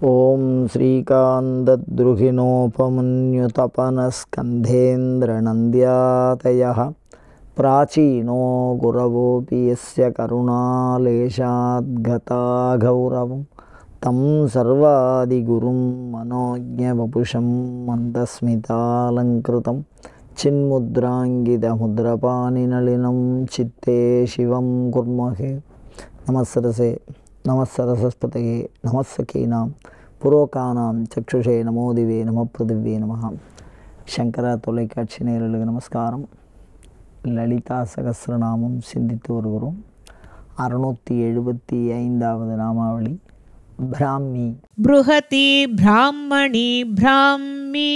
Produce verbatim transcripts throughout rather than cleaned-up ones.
ओम श्रीकान्तद्रुहिणोपमन्युतपनस्कन्धेन्द्रनन्द्यातयः प्राचीनो गुरवोऽपि यस्य करुणालेशाद्गता गौरवं तं सर्वादिगुरुं मनोज्ञवपुषं मन्दस्मितालङ्कृतं चिन्मुद्राङ्गितमुद्रपाणिनलिनं चित्ते शिवं कुर्महे। नमस्सरसे नमस्सरस्वतये नमस्सखीनां पुरोकानां चक्षुषे नमोदिवे नमः पृथिव्ये नमः। शंकरा தொலைக்காட்சி நேயர்களுக்கு நமஸ்காரம். லலிதா சகஸ்ரநாமம் சிந்தித்து வருகிறோம். அறுநூற்றி எழுபத்தி ஐந்தாவது நாமாவளி பிராமி. ப்ருஹதி பிராமணி பிராமி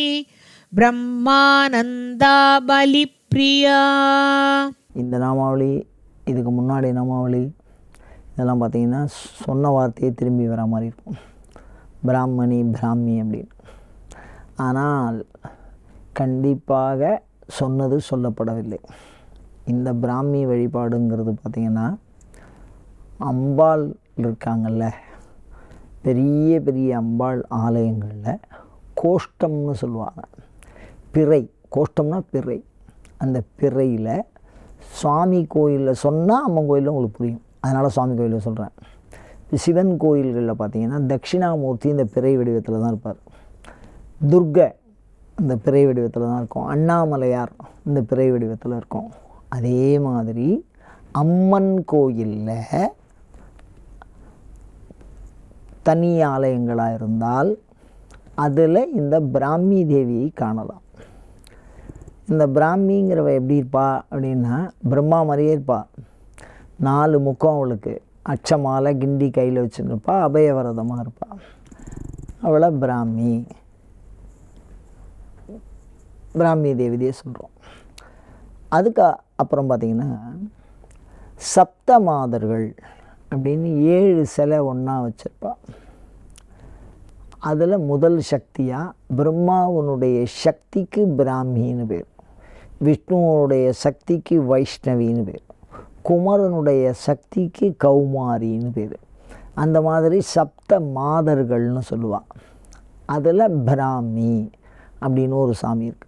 பிரம்மானந்தா பலிப்ரியா. இந்த நாமாவளி இதுக்கு முன்னாடி நாமாவளி இதெல்லாம் பார்த்திங்கன்னா சொன்ன வார்த்தையே திரும்பி வர மாதிரி இருக்கும், பிராமணி பிராமி அப்படின்னு. ஆனால் கண்டிப்பாக சொன்னது சொல்லப்படவில்லை. இந்த பிராமி வழிபாடுங்கிறது பார்த்திங்கன்னா அம்பாள் இருக்காங்கள்ல, பெரிய பெரிய அம்பாள் ஆலயங்களில் கோஷ்டம்னு சொல்லுவாங்க. பிறை, கோஷ்டம்னா பிறை. அந்த பிறையில் சுவாமி கோயிலில் சொன்னால் அம்மன் கோயிலில் உங்களுக்கு புரியும், அதனால் சுவாமி கோயிலில் சொல்கிறேன். சிவன் கோயில்களில் பார்த்திங்கன்னா தட்சிணாமூர்த்தி இந்த பிறை வடிவத்தில் தான் இருப்பார். துர்கை இந்த பிறை வடிவத்தில் தான் இருக்கும். அண்ணாமலையார் இந்த பிறை வடிவத்தில் இருக்கும். அதே மாதிரி அம்மன் கோயிலில் தனி ஆலயங்களாக இருந்தால் அதில் இந்த பிராமி தேவியை காணலாம். இந்த பிராமிங்கிறவ எப்படி இருப்பா அப்படின்னா பிரம்மா மாதிரியே இருப்பா. நாலு முக்கம் அவளுக்கு, அச்சமாலை கிண்டி கையில் வச்சுருப்பா, அபயவரதமாக இருப்பாள். அவளை பிராமி பிராமி தேவிதையை சொல்கிறோம். அதுக்கு அப்புறம் பார்த்திங்கன்னா சப்த மாதர்கள் அப்படின்னு ஏழு சிலை ஒன்றா வச்சுருப்பா. அதில் முதல் சக்தியாக பிரம்மாவனுடைய சக்திக்கு பிராமின்னு பேர், விஷ்ணுவனுடைய சக்திக்கு வைஷ்ணவின்னு பேர், குமரனுடைய சக்திக்கு கௌமாரின்னு பேர். அந்த மாதிரி சப்த மாதர்கள்னு சொல்லுவாள். அதில் பிராமி அப்படின்னு ஒரு சாமி இருக்குது.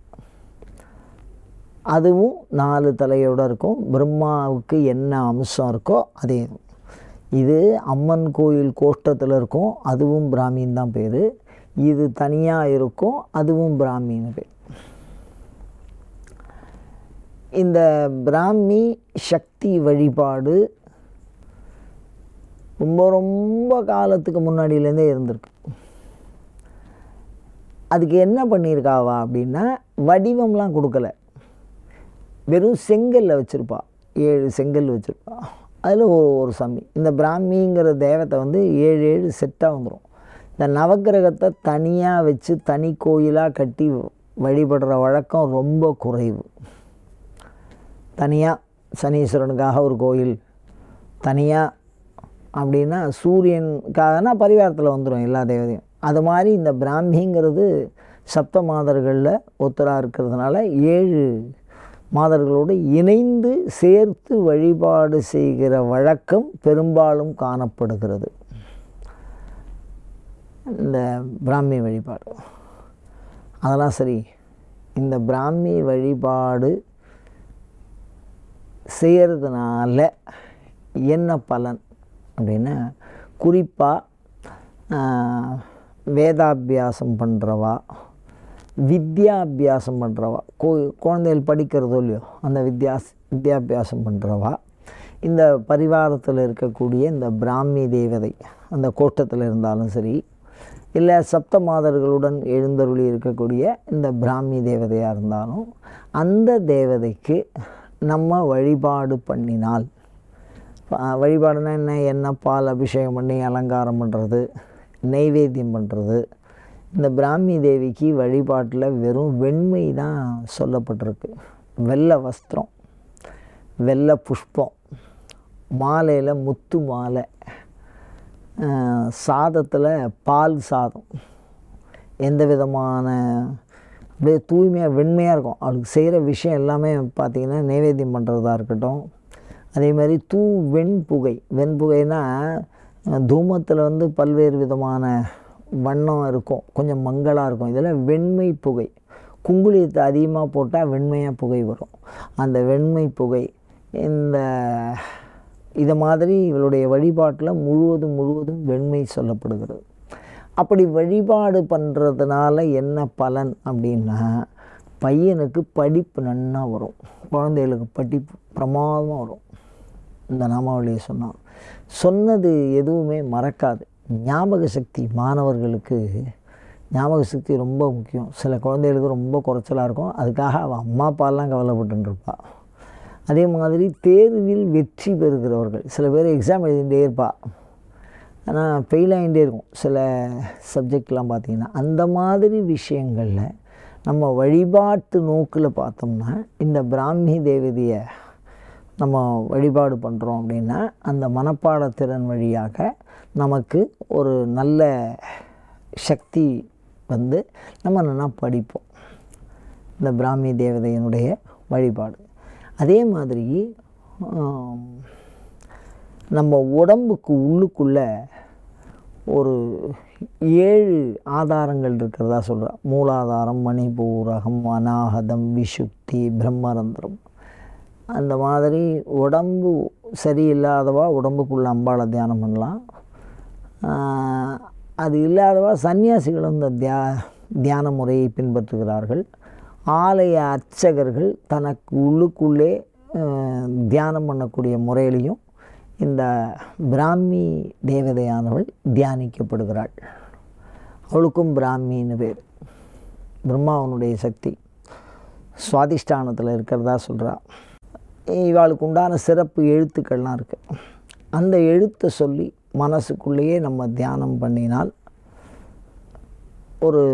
அதுவும் நாலு தலையோடு இருக்கும். பிரம்மாவுக்கு என்ன அம்சம் இருக்கோ அதே. இது அம்மன் கோயில் கோஷ்டத்தில் இருக்கும், அதுவும் பிராமின்னு தான் பேர். இது தனியாக இருக்கும், அதுவும் பிராமின்னு பேர். இந்த பிராமி சக்தி வழிபாடு ரொம்ப ரொம்ப காலத்துக்கு முன்னாடியிலேருந்தே இருந்திருக்கு. அதுக்கு என்ன பண்ணியிருக்காவா அப்படின்னா வடிவம்லாம் கொடுக்கல, வெறும் செங்கல்ல வச்சுருப்பா. ஏழு செங்கல் வச்சுருப்பா. அதில் ஒரு ஒரு சாமி. இந்த பிராமிங்கிற தேவத்தை வந்து ஏழு ஏழு செட்டாக வந்துடும். இந்த நவக்கிரகத்தை தனியாக வச்சு தனி கோயிலாக கட்டி வழிபடுற வழக்கம் ரொம்ப குறைவு. தனியாக சனீஸ்வரனுக்காக ஒரு கோயில் தனியாக அப்படின்னா, சூரியனுக்காகனா பரிவாரத்தில் வந்துடும் எல்லா தேவதையும். அது மாதிரி இந்த பிராமிங்கிறது சப்த மாதர்களில் ஒத்தராக இருக்கிறதுனால ஏழு மாதர்களோடு இணைந்து சேர்த்து வழிபாடு செய்கிற வழக்கம் பெரும்பாலும் காணப்படுகிறது. இந்த பிராமி வழிபாடு அதெல்லாம் சரி. இந்த பிராமி வழிபாடு செய்கிறதுனால என்ன பலன் அப்படின்னா, குறிப்பாக வேதாபியாசம் பண்ணுறவா, வித்யாபியாசம் பண்ணுறவா, கோ குழந்தைகள் படிக்கிறதோ இல்லையோ அந்த வித்யாஸ் வித்யாபியாசம் பண்ணுறவா, இந்த பரிவாரத்தில் இருக்கக்கூடிய இந்த பிராமி தேவதை அந்த கோட்டத்தில் இருந்தாலும் சரி, இல்லை சப்த மாதர்களுடன் எழுந்தருளி இருக்கக்கூடிய இந்த பிராமி தேவதையாக இருந்தாலும், அந்த தேவதைக்கு நம்ம வழிபாடு பண்ணினால், வழிபாடுனா என்ன, எண்ணெய் பால் அபிஷேகம் பண்ணி அலங்காரம் பண்ணுறது, நெய்வேத்தியம் பண்ணுறது. இந்த பிராமி தேவிக்கு வழிபாட்டில் வெறும் வெண்மை தான் சொல்லப்பட்டிருக்கு. வெள்ளை வஸ்திரம், வெள்ளை புஷ்பம், மாலையில் முத்து மாலை, சாதத்தில் பால் சாதம், எந்த விதமான அப்படியே தூய்மையாக வெண்மையாக இருக்கும். அவளுக்கு செய்கிற விஷயம் எல்லாமே பார்த்திங்கன்னா நைவேத்தியம் பண்ணுறதா இருக்கட்டும். அதே மாதிரி தூ வெண்புகை, வெண்புகைனா தூமத்தில் வந்து பல்வேறு விதமான வண்ணம் இருக்கும், கொஞ்சம் மங்கலாக இருக்கும். இதில் வெண்மை புகை, குங்குளியத்தை அதிகமாக போட்டால் வெண்மையாக புகை வரும். அந்த வெண்மை புகை இந்த இதை மாதிரி இவளுடைய வழிபாட்டில் முழுவதும் முழுவதும் வெண்மை சொல்லப்படுகிறது. அப்படி வழிபாடு பண்ணுறதுனால என்ன பலன் அப்படின்னா, பையனுக்கு படிப்பு நன்னா வரும், குழந்தைகளுக்கு படிப்பு பிரமாதமாக வரும். இந்த நாமாவளியை சொன்னான், சொன்னது எதுவுமே மறக்காது. ஞாபக சக்தி மாணவர்களுக்கு ஞாபக சக்தி ரொம்ப முக்கியம். சில குழந்தைகளுக்கு ரொம்ப குறைச்சலாக இருக்கும், அதுக்காக அவள் அம்மா அப்பாலாம் கவலைப்பட்டுருப்பாள். அதே மாதிரி தேர்வில் வெற்றி பெறுகிறவர்கள், சில பேர் எக்ஸாம் எழுதிகிட்டே இருப்பாள், ஆனால் ஃபெயில் ஆகிட்டே இருக்கும் சில சப்ஜெக்ட்லாம் பார்த்திங்கன்னா. அந்த மாதிரி விஷயங்களில் நம்ம வழிபாட்டு நோக்கில் பார்த்தோம்னா, இந்த பிராமி தேவதையை நம்ம வழிபாடு பண்ணுறோம் அப்படின்னா, அந்த மனப்பாடத்திறன் வழியாக நமக்கு ஒரு நல்ல சக்தி வந்து நம்ம நல்லா படிப்போம். இந்த பிராமி தேவதையினுடைய வழிபாடு. அதே மாதிரி நம்ம உடம்புக்கு உள்ளுக்குள்ளே ஒரு ஏழு ஆதாரங்கள் இருக்கிறதா சொல்கிறா. மூலாதாரம், மணிபூரகம், அநாகதம், விசுக்தி, பிரம்மரந்திரம். அந்த மாதிரி உடம்பு சரியில்லாதவா உடம்புக்குள்ளே அம்பாளை தியானம் பண்ணலாம். அது இல்லாதவா சன்னியாசிகளும் இந்த தியா தியான முறையை பின்பற்றுகிறார்கள். ஆலய அர்ச்சகர்கள் தனக்கு உள்ளுக்குள்ளே தியானம் பண்ணக்கூடிய முறையிலையும் இந்த பிராமி தேவதையானவள் தியானிக்கப்படுகிறாள். அவளுக்கும் பிராமின்னு பேர். பிரம்மாவனுடைய சக்தி சுவாதிஷ்டானத்தில் இருக்கிறதா சொல்கிறா. இவாளுக்கு உண்டான சிறப்பு எழுத்துக்கள்லாம் இருக்குது. அந்த எழுத்தை சொல்லி மனசுக்குள்ளேயே நம்ம தியானம் பண்ணினால் ஒரு,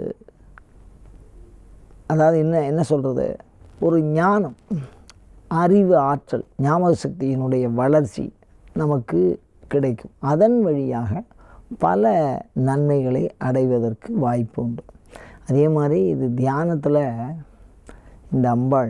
அதாவது என்ன என்ன சொல்கிறது, ஒரு ஞானம், அறிவு, ஆற்றல், ஞாபக சக்தியினுடைய வளர்ச்சி நமக்கு கிடைக்கும். அதன் வழியாக பல நன்மைகளை அடைவதற்கு வாய்ப்பு உண்டு. அதே மாதிரி இது தியானத்தில் இந்த அம்பாள்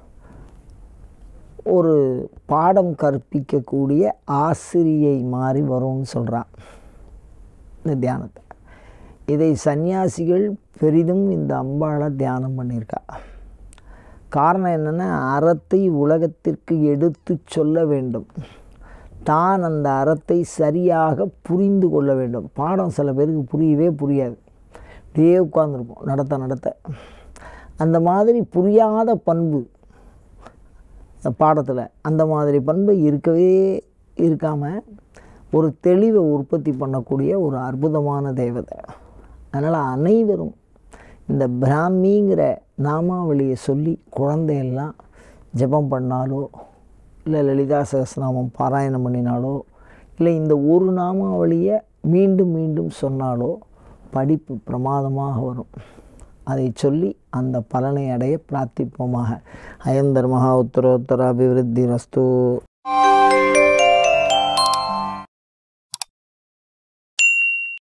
ஒரு பாடம் கற்பிக்கக்கூடிய ஆசிரியை மாதிரி வரும்னு சொல்கிறான் இந்த தியானத்தை. இதை சன்னியாசிகள் பெரிதும் இந்த அம்பாளை தியானம் பண்ணியிருக்கா. காரணம் என்னென்னா, அறத்தை உலகத்திற்கு எடுத்து சொல்ல வேண்டும், தான் அந்த அறத்தை சரியாக புரிந்து கொள்ள வேண்டும். பாடம் சில பேருக்கு புரியவே புரியாது, அப்படியே உட்கார்ந்துருப்போம் நடத்த நடத்த. அந்த மாதிரி புரியாத பண்பு பாடத்தில், அந்த மாதிரி பண்பு இருக்கவே இருக்காமல் ஒரு தெளிவை உற்பத்தி பண்ணக்கூடிய ஒரு அற்புதமான தேவதை. அதனால் அனைவரும் இந்த பிராமிங்கிற நாமாவளியை சொல்லி குழந்தையெல்லாம் ஜெபம் பண்ணாலோ, இல்லை லலிதா சகஸ்ரநாமம் பாராயணம் பண்ணினாலோ, இல்லை இந்த ஒரு நாமாவளியை மீண்டும் மீண்டும் சொன்னாலோ படிப்பு பிரமாதமாக வரும். அதை சொல்லி அந்த பலனை அடைய பிரார்த்திப்போமாக. அயம் தர்மஹா உத்தரோத்தர அபிவிருத்தி ரஸ்து.